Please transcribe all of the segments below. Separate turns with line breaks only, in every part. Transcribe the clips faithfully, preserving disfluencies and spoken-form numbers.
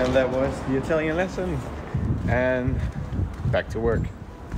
And that was the Italian lesson. And back to work.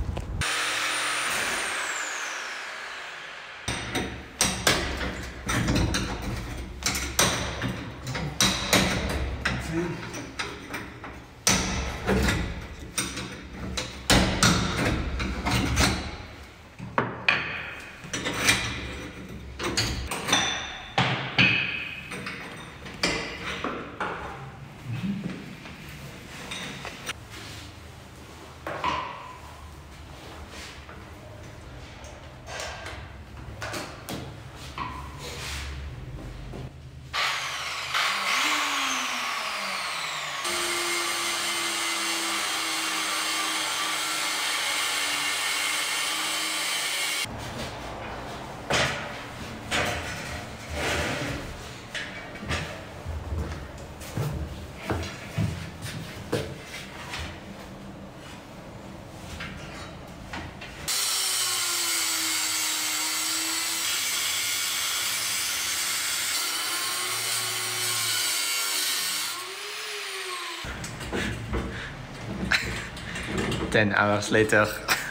Ten hours later.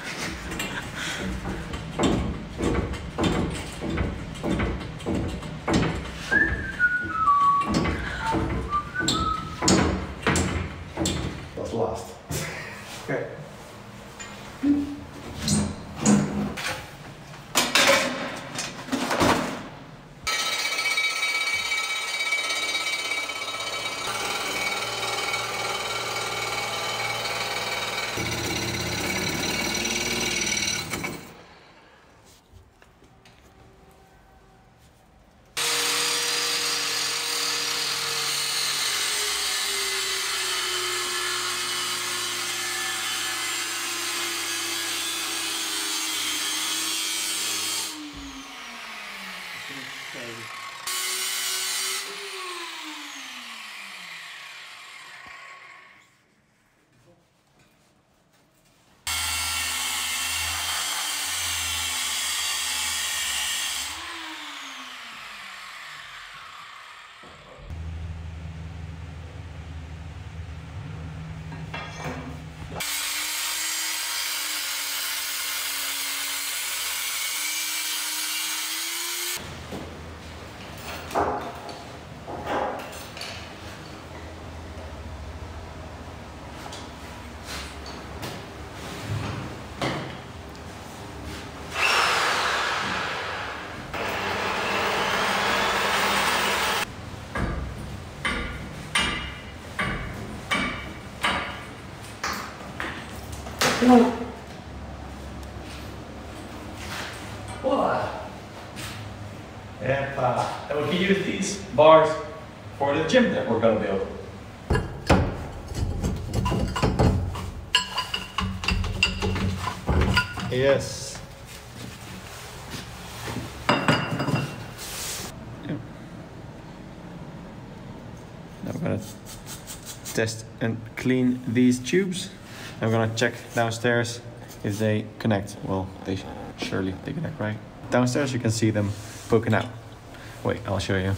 That's last. Okay.
Voila! And, uh, and we can use these bars for the gym that we're gonna build. Yes. Yeah. Now we're gonna test and clean these tubes. I'm gonna check downstairs if they connect. Well, they surely they connect, right? Downstairs you can see them poking out. Wait, I'll show you.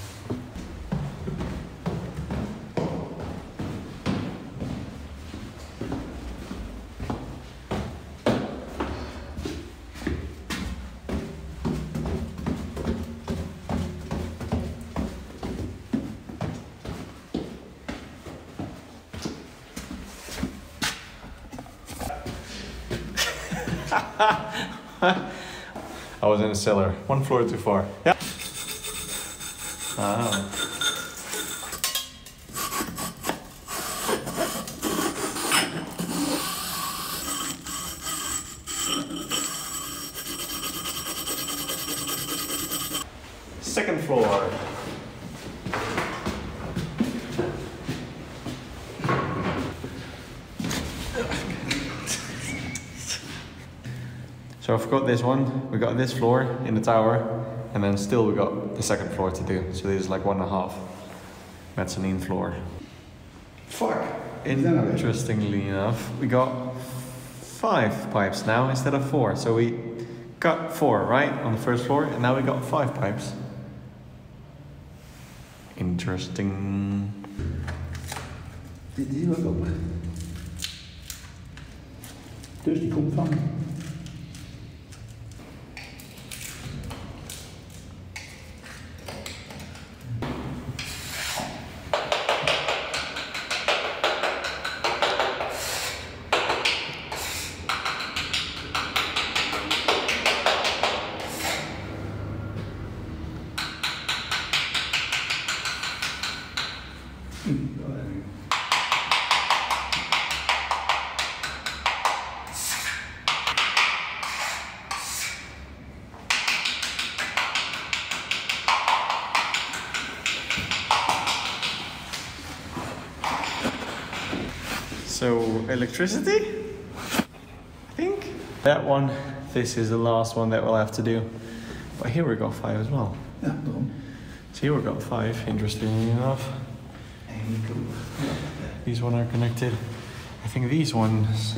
I was in the cellar, one floor too far. Yeah. Ah. Second floor. So I forgot this one. We got this floor in the tower, and then still we got the second floor to do. So this is like one and a half mezzanine floor.
Fuck.
Interestingly enough, we got five pipes now instead of four. So we got four, right, on the first floor, and now we got five pipes. Interesting.
Dit is ook open. Dus die komt van.
So electricity, I think. That one, this is the last one that we'll have to do. But here we got five as well.
Ja, daarom.
So here we got five, interestingly enough. These one are connected. I think these ones.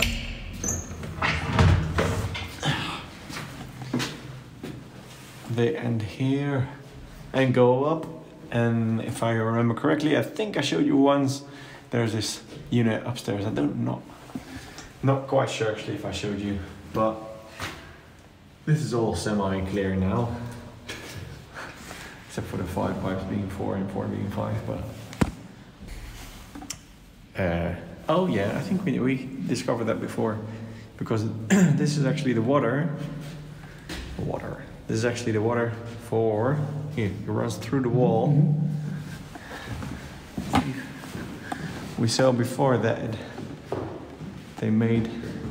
They end here and go up. And if I remember correctly, I think I showed you once, there's this unit upstairs. I don't know, not quite sure actually if I showed you, but this is all semi-clear now. Except for the five pipes being four and four being five, but... Uh, oh yeah, I think we, we discovered that before, because this is actually the water, water. This is actually the water for, here, it runs through the wall. We saw before that they made,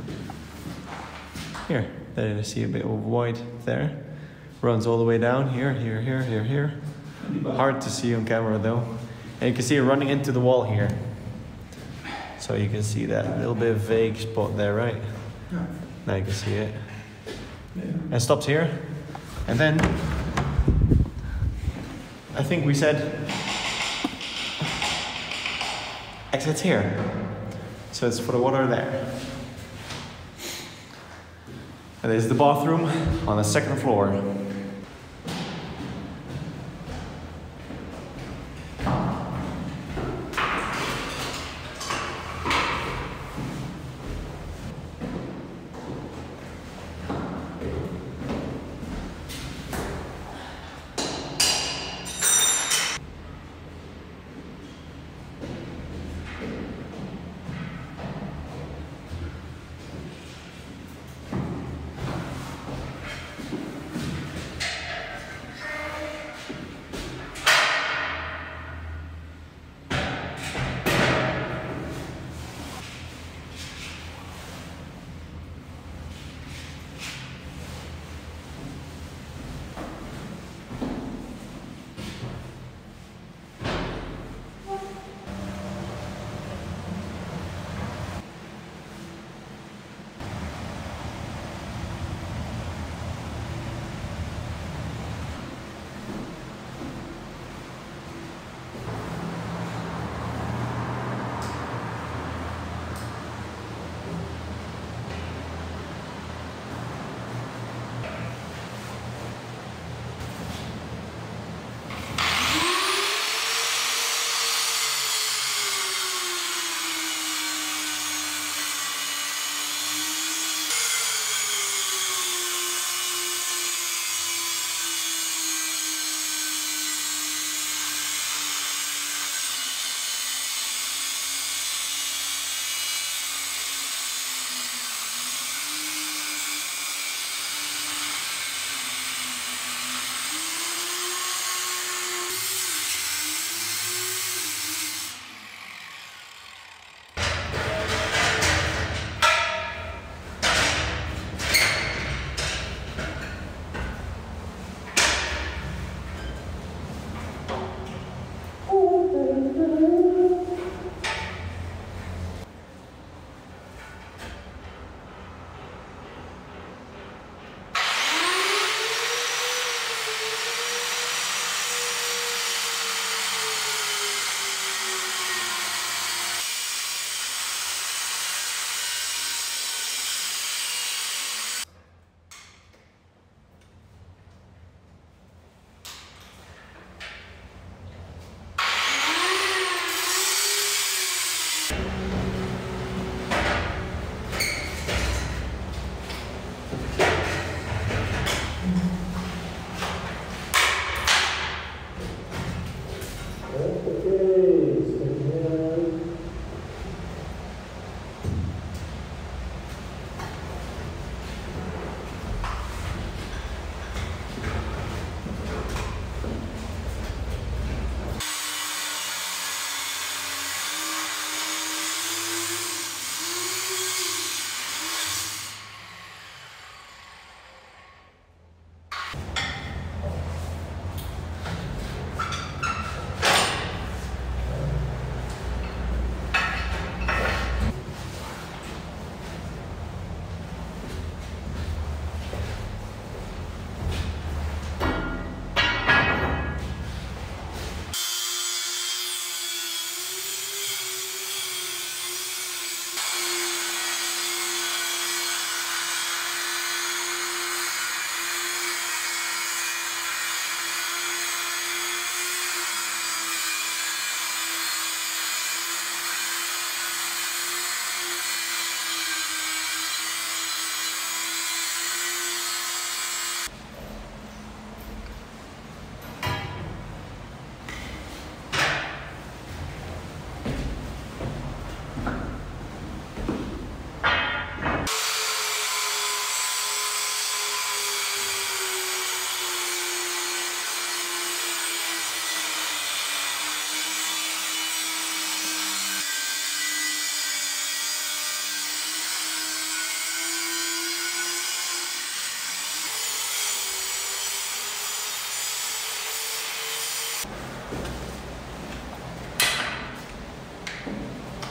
here, there you see a bit of white there. Runs all the way down, here, here, here, here, here. Hard to see on camera though. And you can see it running into the wall here. So you can see that little bit of vague spot there, right?
Yeah.
Now you can see it.
Yeah.
And it stops here. And then, I think we said, exits here. So it's for the water there. And this is the bathroom on the second floor.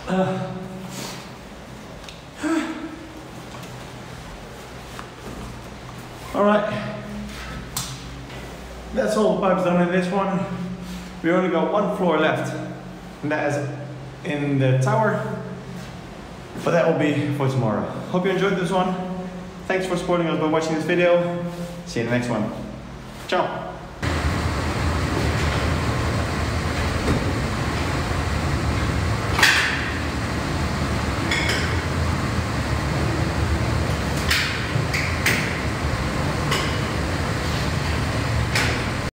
Uh. All right. That's all the pipes done in this one. We only got one floor left, and that is in the tower. But that will be for tomorrow. Hope you enjoyed this one. Thanks for supporting us by watching this video. See you in the next one. Ciao.